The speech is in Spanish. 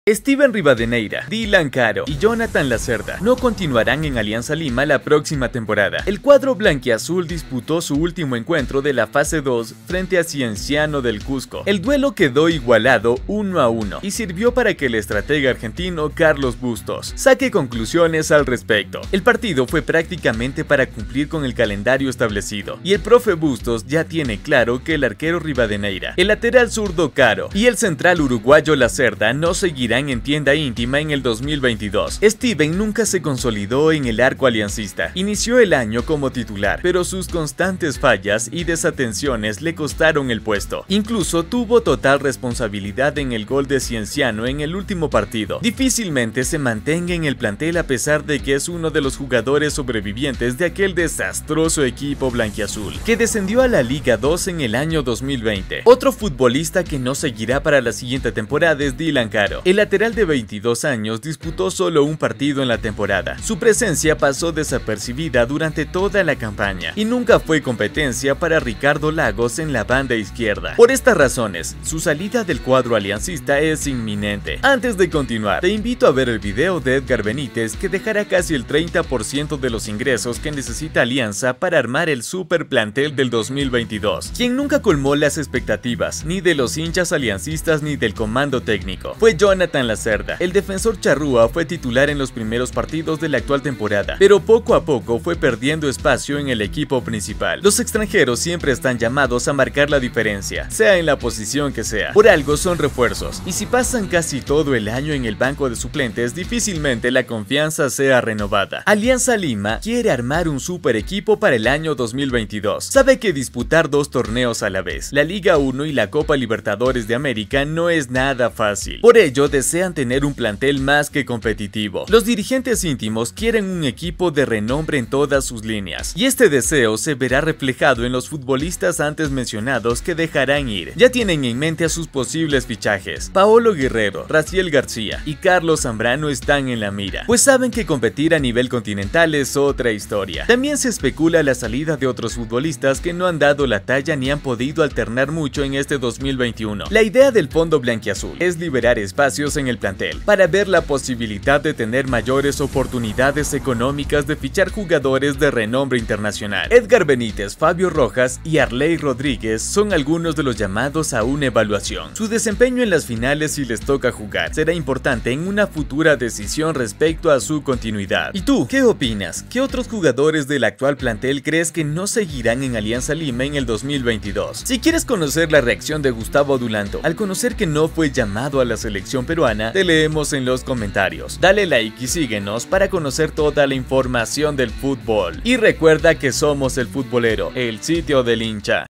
Steven Rivadeneira, Dylan Caro y Jonathan Lacerda no continuarán en Alianza Lima la próxima temporada. El cuadro blanquiazul disputó su último encuentro de la fase 2 frente a Cienciano del Cusco. El duelo quedó igualado 1-1 y sirvió para que el estratega argentino Carlos Bustos saque conclusiones al respecto. El partido fue prácticamente para cumplir con el calendario establecido y el profe Bustos ya tiene claro que el arquero Rivadeneira, el lateral zurdo Caro y el central uruguayo Lacerda no seguirán en tienda íntima en el 2022. Steven nunca se consolidó en el arco aliancista. Inició el año como titular, pero sus constantes fallas y desatenciones le costaron el puesto. Incluso tuvo total responsabilidad en el gol de Cienciano en el último partido. Difícilmente se mantenga en el plantel a pesar de que es uno de los jugadores sobrevivientes de aquel desastroso equipo blanquiazul, que descendió a la Liga 2 en el año 2020. Otro futbolista que no seguirá para la siguiente temporada es Dylan Caro. El lateral de 22 años disputó solo un partido en la temporada. Su presencia pasó desapercibida durante toda la campaña y nunca fue competencia para Ricardo Lagos en la banda izquierda. Por estas razones, su salida del cuadro aliancista es inminente. Antes de continuar, te invito a ver el video de Edgar Benítez, que dejará casi el 30% de los ingresos que necesita Alianza para armar el super plantel del 2022, quien nunca colmó las expectativas ni de los hinchas aliancistas ni del comando técnico. Fue Jonathan Lacerda. El defensor charrúa fue titular en los primeros partidos de la actual temporada, pero poco a poco fue perdiendo espacio en el equipo principal. Los extranjeros siempre están llamados a marcar la diferencia, sea en la posición que sea. Por algo son refuerzos, y si pasan casi todo el año en el banco de suplentes, difícilmente la confianza sea renovada. Alianza Lima quiere armar un super equipo para el año 2022. Sabe que disputar dos torneos a la vez, la Liga 1 y la Copa Libertadores de América, no es nada fácil. Por ello, desean tener un plantel más que competitivo. Los dirigentes íntimos quieren un equipo de renombre en todas sus líneas, y este deseo se verá reflejado en los futbolistas antes mencionados que dejarán ir. Ya tienen en mente a sus posibles fichajes. Paolo Guerrero, Raciel García y Carlos Zambrano están en la mira, pues saben que competir a nivel continental es otra historia. También se especula la salida de otros futbolistas que no han dado la talla ni han podido alternar mucho en este 2021. La idea del fondo blanquiazul es liberar espacios en el plantel para ver la posibilidad de tener mayores oportunidades económicas de fichar jugadores de renombre internacional. Edgar Benítez, Fabio Rojas y Arley Rodríguez son algunos de los llamados a una evaluación. Su desempeño en las finales, si les toca jugar, será importante en una futura decisión respecto a su continuidad. ¿Y tú, qué opinas? ¿Qué otros jugadores del actual plantel crees que no seguirán en Alianza Lima en el 2022? Si quieres conocer la reacción de Gustavo Dulanto al conocer que no fue llamado a la selección peruana, te leemos en los comentarios. Dale like y síguenos para conocer toda la información del fútbol. Y recuerda que somos El Futbolero, el sitio del hincha.